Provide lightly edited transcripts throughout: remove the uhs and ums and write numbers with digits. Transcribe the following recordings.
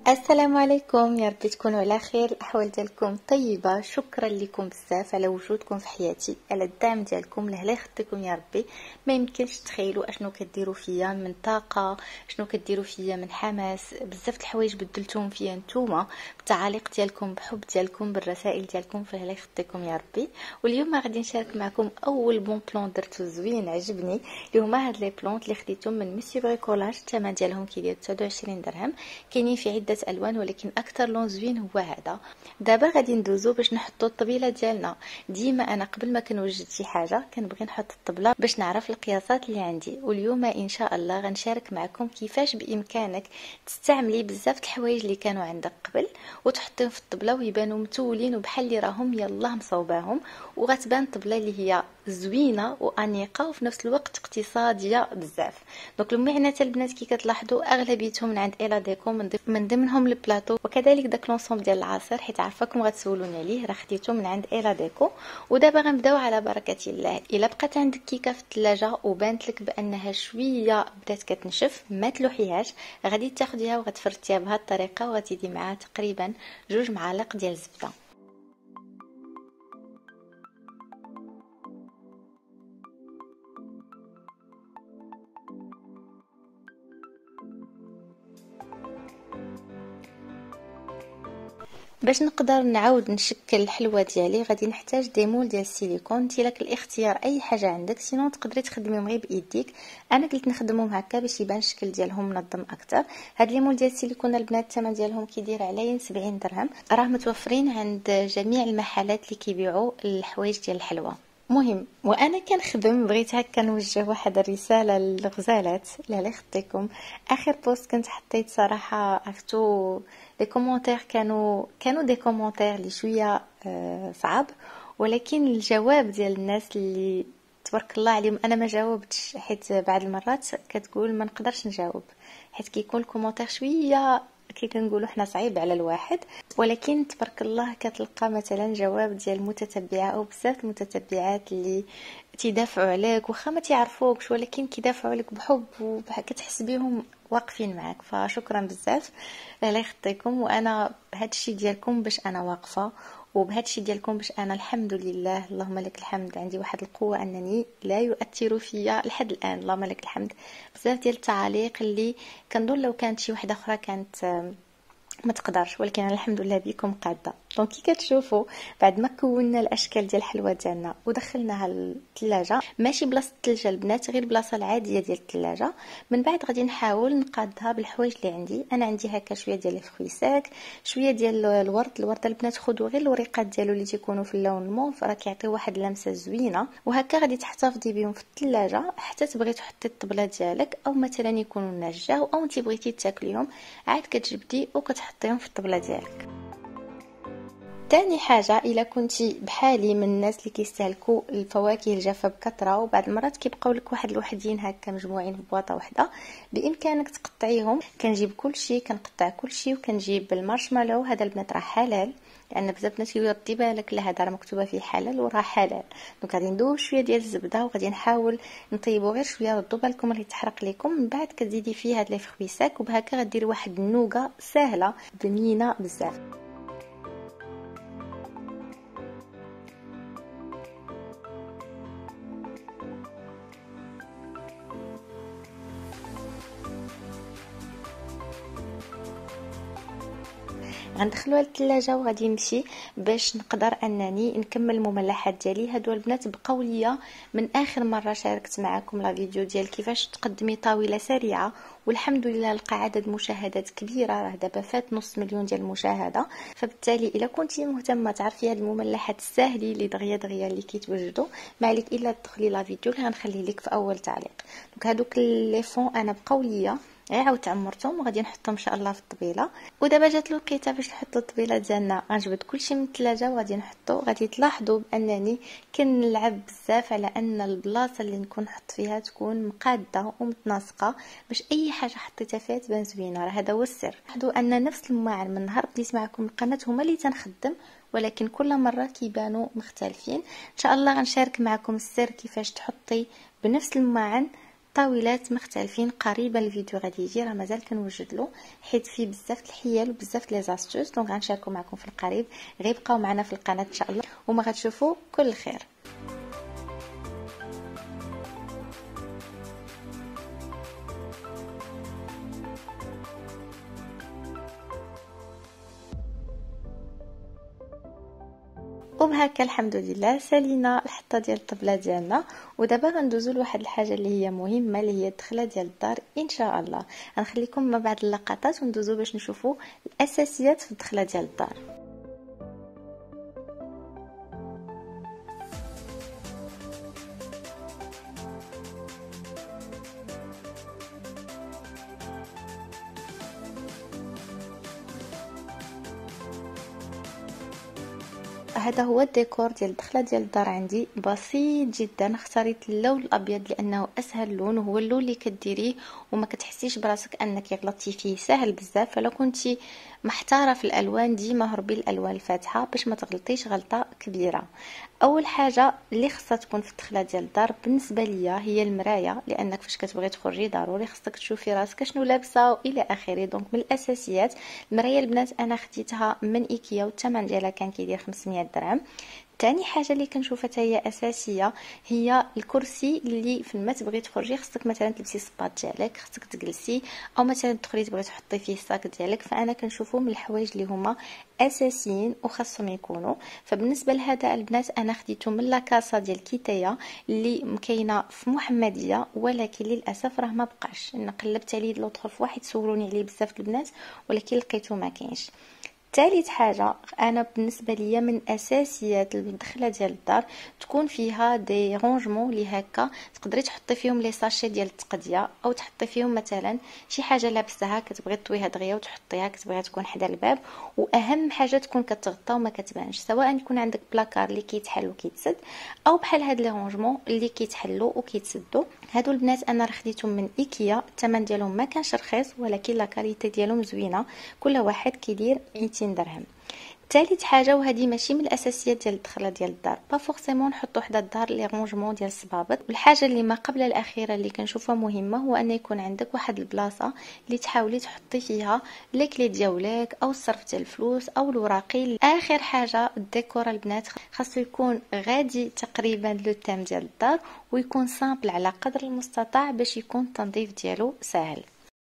السلام عليكم، يا ربي تكونوا على خير، الاحوال ديالكم طيبه. شكرا لكم بزاف على وجودكم في حياتي، على الدعم ديالكم، الله يخطيكم يا ربي. ما يمكنش تخيلوا اشنو كديروا فيا من طاقه، شنو كديروا فيا من حماس. بزاف د الحوايج بدلتوهم فيا نتوما بالتعاليق ديالكم، بحب ديالكم، بالرسائل ديالكم، فالله يخطيكم يا ربي. واليوم غادي نشارك معكم اول بون بلون درتو زوين عجبني، اللي هما هاد لي بلونط اللي خديتهم من مسيو بريكولاج. الثمن ديالهم كيدير 29 درهم، كاينين في عده الوان، ولكن اكثر لون زوين هو هذا. دابا غادي ندوزو باش نحطو الطبيله ديالنا. ديما انا قبل ما كنوجد شي حاجه كنبغي نحط الطبله باش نعرف القياسات اللي عندي، واليوم ان شاء الله غنشارك معكم كيفاش بامكانك تستعملي بزاف د الحوايج اللي كانوا عندك قبل وتحطيهم في الطبله ويبانوا متولين وبحال اللي راهم يلاه مصوباهم، وغتبان الطبله اللي هي زوينه وانيقه وفي نفس الوقت اقتصاديه بزاف. دونك المعنات البنات كي كتلاحظوا اغلبيتهم من عند ايلا ديكو، من ضمنهم البلاطو، وكذلك داك لونسوم ديال العصير، حيت عارفاكم غتسولوني عليه، راه خديته من عند ايلا ديكو. ودابا غنبداو على بركه الله. الا بقات عندك كيكه في الثلاجه وبانت لك بانها شويه بدات كتنشف، ما تلوحيهاش، غادي تاخديها وغتفرتيها بهذه الطريقه، وغتزيدي معاها تقريبا 2 معالق ديال الزبده. باش نقدر نعاود نشكل الحلوه ديالي غادي نحتاج دي مول ديال السيليكون. انت لك الاختيار اي حاجه عندك، سينو تقدري تخدميهم غير بايديك. انا قلت نخدمهم هكا باش يبان الشكل ديالهم منظم اكثر. هاد لي مول ديال السيليكون البنات الثمن ديالهم كيدير عليه 70 درهم، راه متوفرين عند جميع المحلات اللي كيبيعوا الحوايج ديال الحلوه. مهم وانا كنخدم بغيت هكا نوجه واحد الرساله للغزالات، لا يخطيكم. اخر بوست كنت حطيت صراحه عرفتو لي كومونتير كانوا دي كومونتير اللي شويه صعب، ولكن الجواب ديال الناس اللي تبارك الله عليهم انا ما جاوبتش، حيت بعض المرات كتقول ما نقدرش نجاوب، حيت كيكون الكومونتير شويه كي كنقولوا حنا صعيب على الواحد. ولكن تبارك الله كتلقى مثلا جواب ديال المتتبعه او بزاف المتتبعات اللي تيدافعوا عليك واخا ما تعرفوكش، ولكن كيدافعوا عليك بحب وكتحس بهم واقفين معك، فشكرا بزاف، الله يخطيكم. وانا بهادشي ديالكم باش انا واقفه، وبهادشي ديالكم باش انا الحمد لله اللهم لك الحمد عندي واحد القوه انني لا يؤثر فيا لحد الان، اللهم لك الحمد. بزاف ديال التعاليق اللي كنظن لو كانت شي وحده اخرى كانت ما تقدرش، ولكن انا الحمد لله بكم قاده. دونك كي كتشوفوا بعد ما كونا الاشكال ديال الحلوه ديالنا ودخلناها للثلاجه، ماشي بلاصه الثلجه البنات، غير البلاصه العاديه ديال الثلاجه. من بعد غادي نحاول نقادها بالحوايج اللي عندي. انا عندي هكا شويه ديال الفخويساك، شويه ديال الورد البنات خذوا غير الوريقات ديالو اللي تيكونوا في اللون الموف، راه كيعطيو واحد اللمسه زوينه، وهكا غادي تحتفظي بهم في الثلاجه حتى تبغي تحطي الطبله ديالك، او مثلا يكونوا نجاو او انت بغيتي تاكليهم عاد كتجبدي وكتحطيهم في الطبله ديالك. تاني حاجة، إلا كنتي بحالي من الناس اللي كيستهلكوا الفواكه الجافة بكثرة وبعد المرات كيبقاو لك واحد الوحدين هكا مجموعين في بواطة واحدة، بإمكانك تقطعيهم. كنجيب كلشي، كنقطع كلشي، وكنجيب المارشميلو. هذا البنات راه حلال، لان بزاف الناس كيقولوا ردي بالك لا هذا راه مكتوبه فيه حلال وراه حلال. دونك غادي ندوب شويه ديال الزبده وغادي نحاول نطيبو غير شويه، ردوا بالكم راه يتحرق لكم. من بعد كتزيدي فيه هاد لي فخويساك، وبهكا غديري واحد النوغه سهله بنينه بزاف. غندخلوها للثلاجه وغادي نمشي باش نقدر انني نكمل المملحات ديالي. هادو البنات بقاو ليا من اخر مره شاركت معكم لا فيديو ديال كيفاش تقدمي طاوله سريعه، والحمد لله لقى عدد مشاهدات كبيره، راه دابا فات نص مليون ديال المشاهده. فبالتالي الا كنتي مهتمه تعرفي هاد المملحات الساهلين اللي دغيا دغيا اللي كيتوجدوا، ما عليك الا تدخلي لا فيديو اللي غنخليه لك في اول تعليق. دونك هادوك لي فون انا بقاو ليا عاودت عمرتهم وغادي نحطهم ان شاء الله في الطبيله. ودابا جات الوقيته باش نحطوا الطبيله ديالنا. غنجبد كلشي من الثلاجه وغادي نحطو. غادي تلاحظوا بانني كنلعب بزاف على ان البلاصه اللي نكون نحط فيها تكون مقاده ومتناسقه باش اي حاجه حطيتها فيها تبان زوينه، راه هذا هو السر. لاحظوا ان نفس الماعن من نهار بديت معكم القناه هما اللي تنخدم، ولكن كل مره كيبانوا مختلفين. ان شاء الله غنشارك معكم السر كيفاش تحطي بنفس الماعن طاولات مختلفين. قريبا الفيديو غادي يجي، راه مازال كنوجد له حيت فيه بزاف الحيل وبزاف لي زاستوس، دونك غنشاركو معكم في القريب. غير بقاو معنا في القناه ان شاء الله وما غتشوفوا كل خير. وبهكا الحمد لله سالينا الحطه ديال الطبله ديالنا. ودابا غندوزو لواحد الحاجه اللي هي مهمه، اللي هي الدخله ديال الدار ان شاء الله. غنخليكم مع بعض اللقطات وندوزو باش نشوفوا الاساسيات في الدخله ديال الدار. هذا هو الديكور ديال الدخله ديال الدار. عندي بسيط جدا، اختاريت اللون الابيض لانه اسهل لون وهو اللون اللي كديريه وما كتحسيش براسك انك غلطتي فيه، سهل بزاف. فلو كنتي محتاره في الالوان ديما هربي الالوان الفاتحه باش ما تغلطيش غلطه كبيره. اول حاجه اللي خصها تكون في الدخله ديال الدار بالنسبه ليا هي المرايه، لانك فاش كتبغي تخرجي ضروري خصك تشوفي راسك شنو لابسه والى اخره. دونك من الاساسيات المرايه البنات انا خديتها من ايكيا والثمن ديالها كان كيدير 500 درهم. تاني حاجه اللي كنشوفها حتى هي اساسيه هي الكرسي، اللي فما تبغي تخرجي خصك مثلا تلبسي الصباط ديالك، خصك تجلسي، او مثلا تدخلي تبغي تحطي فيه الصاك ديالك. فانا كنشوفو من الحوايج اللي هما اساسيين وخاصهم يكونوا. فبالنسبه لهذا البنات انا خديته من لاكاسا ديال كيتايا اللي كاينه في محمديه، ولكن للاسف راه ما بقاش. قلبت عليه لوطخ في واحد سولوني عليه بزاف البنات ولكن لقيته ما كاينش. ثالث حاجه انا بالنسبه ليا من اساسيات الدخله ديال الدار تكون فيها دي رونجمون اللي هكا تقدري تحطي فيهم لي ساشي ديال التقديه، او تحطي فيهم مثلا شي حاجه لابسها كتبغي تطويها دغيا وتحطيها، كتبغيها تكون حدا الباب. واهم حاجه تكون كتغطى وما كتبانش، سواء يكون عندك بلاكار اللي كيتحل وكيتسد او بحال هاد لي رونجمون اللي كيتحلوا وكيتسدوا. هادو البنات انا خديتهم من ايكيا، الثمن ديالهم ما كانش رخيص ولكن لا كاليتي ديالهم زوينه، كل واحد كيدير 200 درهم. ثالث حاجه وهذه ماشي من الاساسيات ديال الدخله ديال الدار، با فورسيمون نحطوا حدا الدار لي رونجمون ديال الصبابط. والحاجه اللي ما قبل الاخيره اللي كنشوفها مهمه هو ان يكون عندك واحد البلاصه اللي تحاولي تحطي فيها لي كلي ديالك او الصرف ديال الفلوس او الوراقي. اخر حاجه الديكور البنات خاصو يكون غادي تقريبا لو تيم ديال الدار ويكون سامبل على قدر المستطاع باش يكون التنظيف ديالو سهل.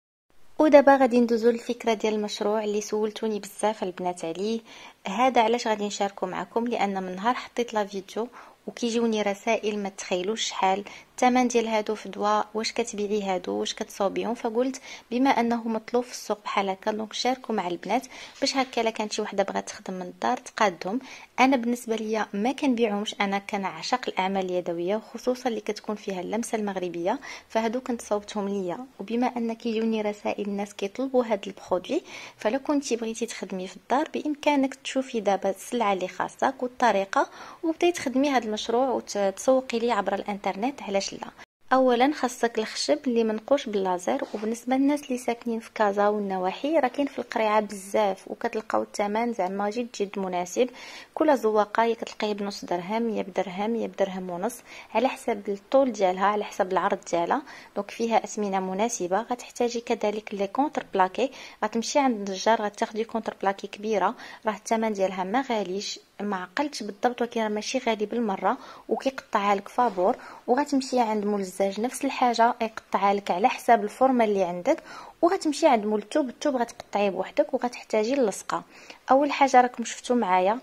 ودابا غادي ندوزو للفكره ديال المشروع اللي سولتوني بزاف البنات عليه. هذا علاش غادي نشاركو معكم، لان من نهار حطيت لا فيديو وكيجيوني رسائل ما تخيلوش شحال الثمن ديال هادو في دواء، واش كتبيعي هادو، واش كتصاوبيهم. فقلت بما انه مطلوب في السوق بحال هكا دونك شاركوا مع البنات باش هكا الا كانت شي وحده بغات تخدم من الدار تقادهم. انا بالنسبه ليا ما كنبيعهمش، انا كنعشق الاعمال اليدويه وخصوصا اللي كتكون فيها اللمسه المغربيه، فهادو كنت صوبتهم ليا. وبما ان كيجوني رسائل الناس كيطلبوا هاد البرودوي، فلو كنتي بغيتي تخدمي في الدار بامكانك تشوفي دابا السلعه اللي خاصك والطريقه وبداي تخدمي هاد المشروع وتسوقي ليه عبر الانترنت. علاش لا؟ اولا خاصك الخشب اللي منقوش باللازر، وبالنسبه للناس اللي ساكنين في كازا والنواحي راه كاين في القريعه بزاف وكتلقاو الثمن زعما جد مناسب. كل زواقه كتلقيه بنص درهم يا بدرهم يا بدرهم ونص على حسب الطول ديالها على حسب العرض ديالها. دونك فيها اثمنه مناسبه. غتحتاجي كذلك لي كونتر بلاكي، غتمشي عند النجار غتاخدي كونتر بلاكي كبيره، راه الثمن ديالها ما غاليش، ما عقلتش بالضبط ولكن ماشي غالي بالمره وكيقطعها لك فابور. وغتمشي عند مول الزاج نفس الحاجه يقطعها لك على حساب الفورمه اللي عندك. وغتمشي عند مول الثوب غتقطعيه بوحدك. وغتحتاجي اللصقه. اول حاجه راكم شفتوا معايا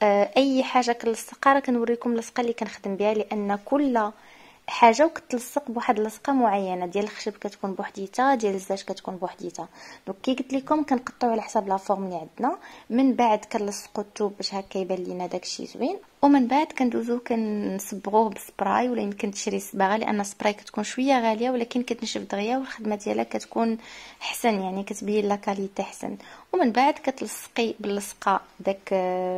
اي حاجه كنلصقها راه كنوريكم اللصقه اللي كنخدم بها، لان كل حاجه وكتلصق بواحد اللصقه معينه. ديال الخشب كتكون بوحديتها، ديال الزاج كتكون بوحديتها. دونك كي قلت لكم كنقطعوا على حساب لا فورم اللي عندنا، من بعد كنلصقوا الثوب باش هكا يبان لينا داكشي زوين، ومن بعد كندوزو كنصبغوه بسبراي ولا يمكن تشري صباغه، لان السبراي كتكون شويه غاليه ولكن كتنشف دغيا والخدمه ديالها كتكون احسن، يعني كتبين لا كاليتي احسن. ومن بعد كتلصقي باللصقه داك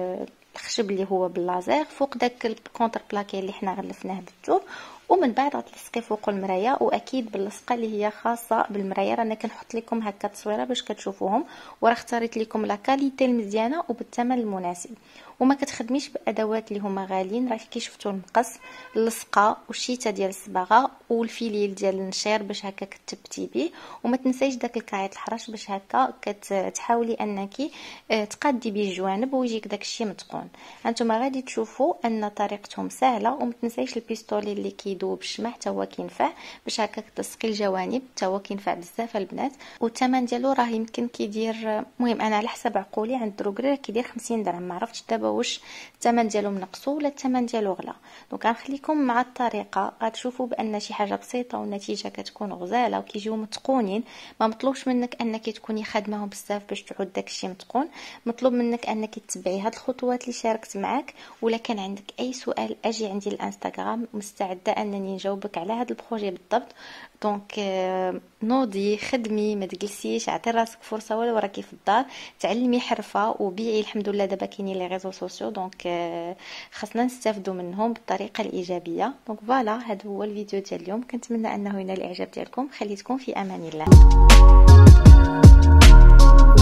الخشب اللي هو باللازير فوق داك الكونتر بلاكي اللي حنا غلفناه بالثوب. ومن بعد غتلصقي فوق المرايه، واكيد باللصقه اللي هي خاصه بالمرايه. رانا كنحط لكم هكا تصويره باش كتشوفوهم، وراه اختاريت لكم لا كاليتي المزيانه وبالثمن المناسب. وما كتخدميش بادوات اللي هما غاليين. راه كي شفتوا المقص، اللصقه والشيته ديال الصباغه والفيليل ديال النشير باش هكا كتبتي به. وما تنسيش داك الكايط الحرش باش هكا كتحاولي انك تقادي به الجوانب ويجيك داكشي متقون. هانتوما غادي تشوفوا ان طريقتهم سهله. وما تنسيش البيستولي اللي كيذوب الشمع حتى هو كينفع باش هكا تلصقي الجوانب، حتى هو كينفع بزاف البنات. والثمن ديالو راه يمكن كيدير، المهم انا على حسب عقولي عند دروغري كيدير 50 درهم. ما عرفتش دابا واش الثمن ديالو منقصو ولا الثمن ديالو غلا. دونك غنخليكم مع الطريقه، غتشوفوا بان شي حاجه بسيطه والنتيجه كتكون غزاله وكيجيو متقونين. ما مطلوبش منك انك تكوني خادماهم بزاف باش تعود داكشي متقون، مطلوب منك انك تتبعي هاد الخطوات اللي شاركت معاك. ولا كان عندك اي سؤال اجي عندي الانستغرام، مستعده انني نجاوبك على هاد البروجي بالضبط. دونك نوضي خدمي، ما تجلسيش، اعطي راسك فرصه ولو راكي في الدار، تعلمي حرفه وبيعي. الحمد لله دابا كاينين لي ريزو سوسيو، دونك خاصنا نستافدوا منهم بالطريقه الايجابيه. دونك فوالا، هذا هو الفيديو ديال اليوم. كنتمنى انه ينال الاعجاب ديالكم. خليتكم في امان الله.